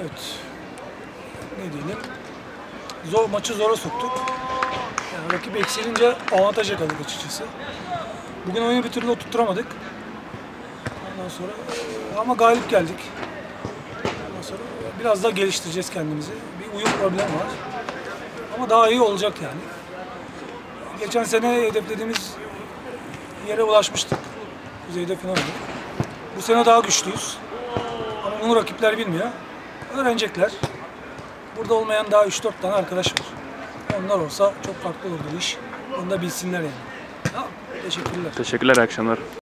Evet. Ne diyelim? Maçı zora soktuk. Yani rakip eksilince avantaja kaldık açıkçası. Bugün oyunu bir türlü oturtturamadık. Ondan sonra ama galip geldik. Ondan sonra biraz daha geliştireceğiz kendimizi. Bir uyum problemi var. Ama daha iyi olacak yani. Geçen sene hedeflediğimiz yere ulaşmıştık. Kuzey'de final oynadık. Bu sene daha güçlüyüz. Ama bunu rakipler bilmiyor. Öğrenecekler. Burada olmayan daha 3-4 tane arkadaş var. Onlar olsa çok farklı olurdu bu iş. Onu da bilsinler yani. Tamam. Teşekkürler. Teşekkürler, iyi akşamlar.